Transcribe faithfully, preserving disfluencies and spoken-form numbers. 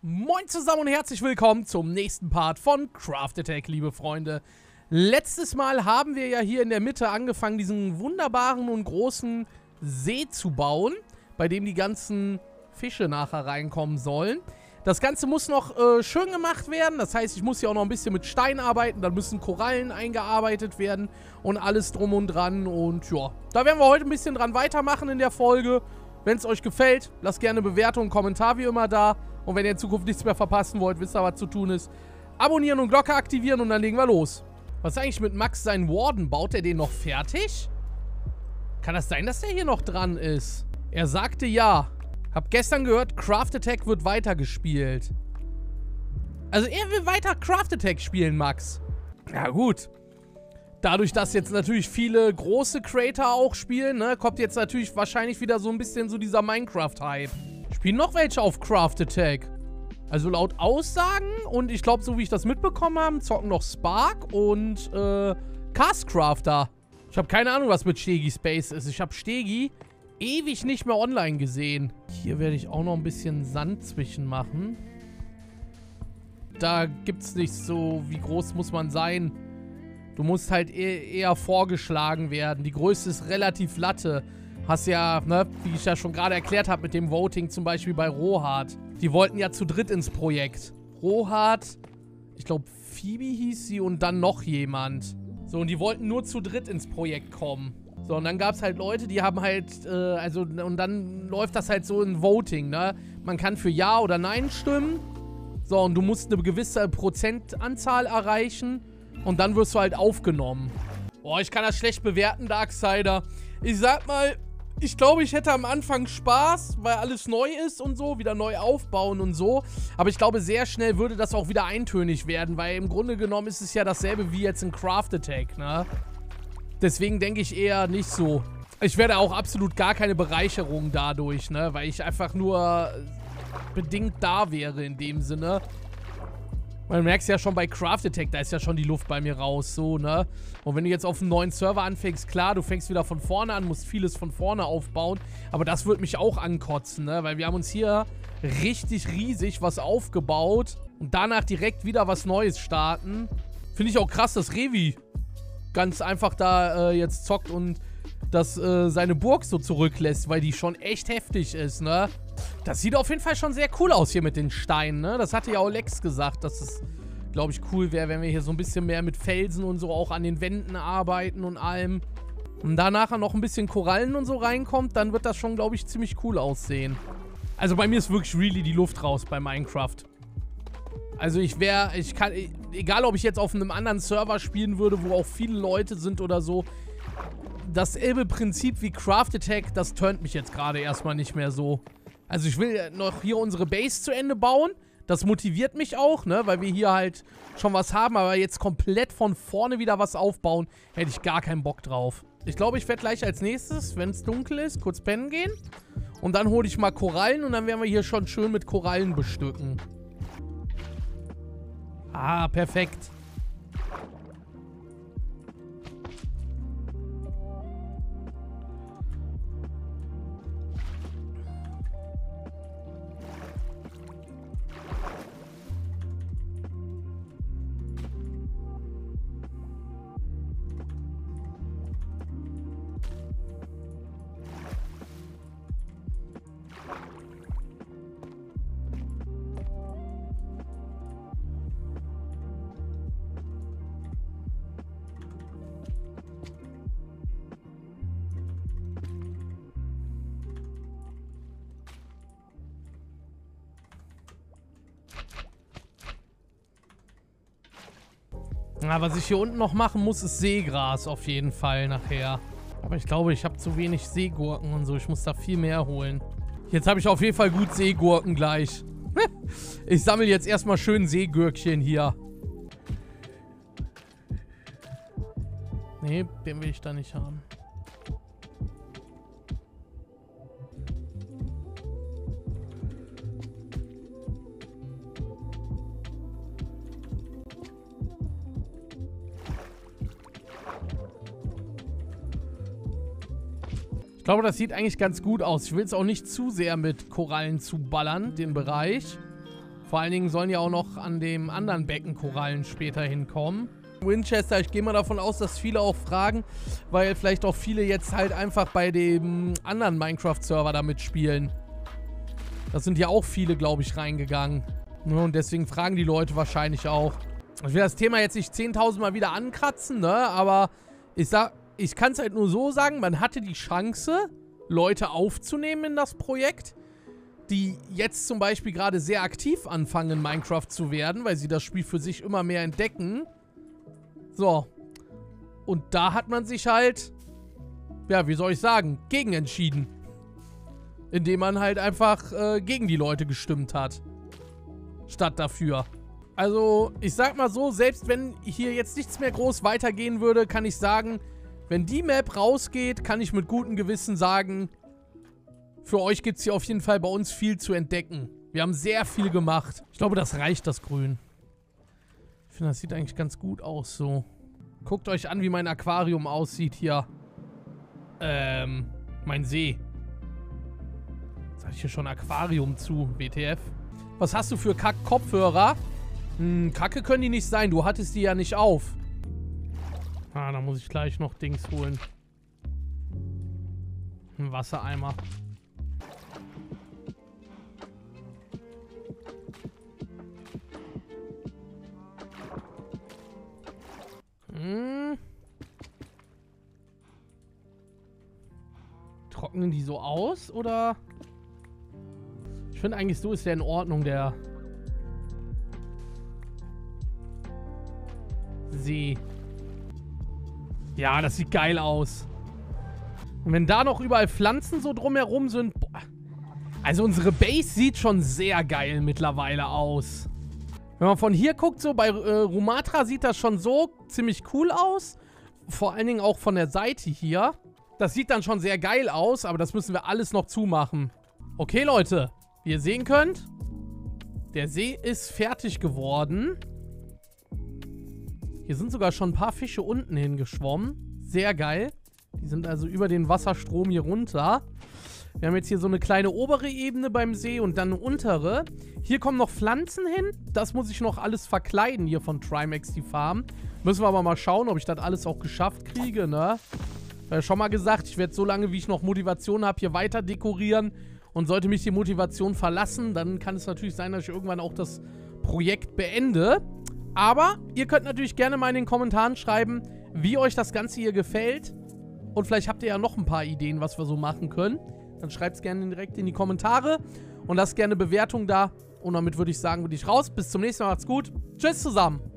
Moin zusammen und herzlich willkommen zum nächsten Part von Craft Attack, liebe Freunde. Letztes Mal haben wir ja hier in der Mitte angefangen, diesen wunderbaren und großen See zu bauen, bei dem die ganzen Fische nachher reinkommen sollen. Das Ganze muss noch äh, schön gemacht werden, das heißt, ich muss hier auch noch ein bisschen mit Stein arbeiten, dann müssen Korallen eingearbeitet werden und alles drum und dran. Und ja, da werden wir heute ein bisschen dran weitermachen in der Folge. Wenn es euch gefällt, lasst gerne eine Bewertung und Kommentar wie immer da. Und wenn ihr in Zukunft nichts mehr verpassen wollt, wisst ihr, was zu tun ist. Abonnieren und Glocke aktivieren und dann legen wir los. Was ist eigentlich mit Max seinen Warden? Baut er den noch fertig? Kann das sein, dass der hier noch dran ist? Er sagte ja. Hab gestern gehört, Craft Attack wird weitergespielt. Also er will weiter Craft Attack spielen, Max. Ja gut. Dadurch, dass jetzt natürlich viele große Creator auch spielen, ne, kommt jetzt natürlich wahrscheinlich wieder so ein bisschen so dieser Minecraft-Hype. Spielen noch welche auf Craft Attack. Also laut Aussagen und ich glaube, so wie ich das mitbekommen habe, zocken noch Spark und äh, Castcrafter. Ich habe keine Ahnung, was mit Stegi Space ist. Ich habe Stegi ewig nicht mehr online gesehen. Hier werde ich auch noch ein bisschen Sand zwischen machen. Da gibt es nicht so, wie groß muss man sein. Du musst halt e eher vorgeschlagen werden. Die Größe ist relativ Latte. Hast ja, ne, wie ich ja schon gerade erklärt habe mit dem Voting, zum Beispiel bei Rohart. Die wollten ja zu dritt ins Projekt. Rohart, ich glaube Phoebe hieß sie und dann noch jemand. So, und die wollten nur zu dritt ins Projekt kommen. So, und dann gab es halt Leute, die haben halt, äh, also, und dann läuft das halt so in Voting, ne? Man kann für Ja oder Nein stimmen. So, und du musst eine gewisse Prozentanzahl erreichen. Und dann wirst du halt aufgenommen. Boah, ich kann das schlecht bewerten, Darksider. Ich sag mal, ich glaube, ich hätte am Anfang Spaß, weil alles neu ist und so, wieder neu aufbauen und so. Aber ich glaube, sehr schnell würde das auch wieder eintönig werden, weil im Grunde genommen ist es ja dasselbe wie jetzt in Craft Attack, ne? Deswegen denke ich eher nicht so. Ich werde auch absolut gar keine Bereicherung dadurch, ne? Weil ich einfach nur bedingt da wäre in dem Sinne. Man merkt es ja schon bei Craft Attack, da ist ja schon die Luft bei mir raus, so, ne? Und wenn du jetzt auf einem neuen Server anfängst, klar, du fängst wieder von vorne an, musst vieles von vorne aufbauen, aber das wird mich auch ankotzen, ne? Weil wir haben uns hier richtig riesig was aufgebaut und danach direkt wieder was Neues starten. Finde ich auch krass, dass Revi ganz einfach da äh, jetzt zockt und dass äh, seine Burg so zurücklässt, weil die schon echt heftig ist, ne? Das sieht auf jeden Fall schon sehr cool aus hier mit den Steinen, ne? Das hatte ja auch Lex gesagt, dass es, glaube ich, cool wäre, wenn wir hier so ein bisschen mehr mit Felsen und so auch an den Wänden arbeiten und allem. Und da nachher noch ein bisschen Korallen und so reinkommt, dann wird das schon, glaube ich, ziemlich cool aussehen. Also bei mir ist wirklich really die Luft raus bei Minecraft. Also ich wäre, ich kann, egal ob ich jetzt auf einem anderen Server spielen würde, wo auch viele Leute sind oder so, dasselbe Prinzip wie Craft Attack, das turnt mich jetzt gerade erstmal nicht mehr so. Also ich will noch hier unsere Base zu Ende bauen. Das motiviert mich auch, ne, weil wir hier halt schon was haben, aber jetzt komplett von vorne wieder was aufbauen, hätte ich gar keinen Bock drauf. Ich glaube, ich werde gleich als nächstes, wenn es dunkel ist, kurz pennen gehen. Und dann hole ich mal Korallen und dann werden wir hier schon schön mit Korallen bestücken. Ah, perfekt. Na, was ich hier unten noch machen muss, ist Seegras auf jeden Fall nachher. Aber ich glaube, ich habe zu wenig Seegurken und so. Ich muss da viel mehr holen. Jetzt habe ich auf jeden Fall gut Seegurken gleich. Ich sammle jetzt erstmal schön Seegürkchen hier. Nee, den will ich da nicht haben. Ich glaube, das sieht eigentlich ganz gut aus. Ich will es auch nicht zu sehr mit Korallen zuballern, den Bereich. Vor allen Dingen sollen ja auch noch an dem anderen Becken Korallen später hinkommen. Winchester, ich gehe mal davon aus, dass viele auch fragen, weil vielleicht auch viele jetzt halt einfach bei dem anderen Minecraft-Server damit spielen. Da sind ja auch viele, glaube ich, reingegangen. Und deswegen fragen die Leute wahrscheinlich auch. Ich will das Thema jetzt nicht zehntausend Mal wieder ankratzen, ne? Aber ich sag, ich kann es halt nur so sagen, man hatte die Chance, Leute aufzunehmen in das Projekt, die jetzt zum Beispiel gerade sehr aktiv anfangen, in Minecraft zu werden, weil sie das Spiel für sich immer mehr entdecken. So. Und da hat man sich halt, ja, wie soll ich sagen, gegen entschieden. Indem man halt einfach äh, gegen die Leute gestimmt hat. Statt dafür. Also, ich sag mal so, selbst wenn hier jetzt nichts mehr groß weitergehen würde, kann ich sagen, wenn die Map rausgeht, kann ich mit gutem Gewissen sagen, für euch gibt es hier auf jeden Fall bei uns viel zu entdecken. Wir haben sehr viel gemacht. Ich glaube, das reicht, das Grün. Ich finde, das sieht eigentlich ganz gut aus so. Guckt euch an, wie mein Aquarium aussieht hier. Ähm, mein See. Jetzt hatte ich hier schon Aquarium zu, W T F. Was hast du für Kack-Kopfhörer? Hm, Kacke können die nicht sein. Du hattest die ja nicht auf. Ah, da muss ich gleich noch Dings holen. Ein Wassereimer. Hm. Trocknen die so aus, oder? Ich finde eigentlich, so ist der in Ordnung, der See. Ja, das sieht geil aus. Und wenn da noch überall Pflanzen so drumherum sind, boah. Also unsere Base sieht schon sehr geil mittlerweile aus. Wenn man von hier guckt, so bei äh, Rumatra sieht das schon so ziemlich cool aus. Vor allen Dingen auch von der Seite hier. Das sieht dann schon sehr geil aus, aber das müssen wir alles noch zumachen. Okay, Leute. Wie ihr sehen könnt, der See ist fertig geworden. Hier sind sogar schon ein paar Fische unten hingeschwommen. Sehr geil. Die sind also über den Wasserstrom hier runter. Wir haben jetzt hier so eine kleine obere Ebene beim See und dann eine untere. Hier kommen noch Pflanzen hin. Das muss ich noch alles verkleiden hier von Trimax, die Farm. Müssen wir aber mal schauen, ob ich das alles auch geschafft kriege, ne? Ich habe ja schon mal gesagt, ich werde so lange, wie ich noch Motivation habe, hier weiter dekorieren. Und sollte mich die Motivation verlassen, dann kann es natürlich sein, dass ich irgendwann auch das Projekt beende. Aber ihr könnt natürlich gerne mal in den Kommentaren schreiben, wie euch das Ganze hier gefällt. Und vielleicht habt ihr ja noch ein paar Ideen, was wir so machen können. Dann schreibt es gerne direkt in die Kommentare. Und lasst gerne Bewertung da. Und damit würde ich sagen, bin ich raus. Bis zum nächsten Mal. Macht's gut. Tschüss zusammen.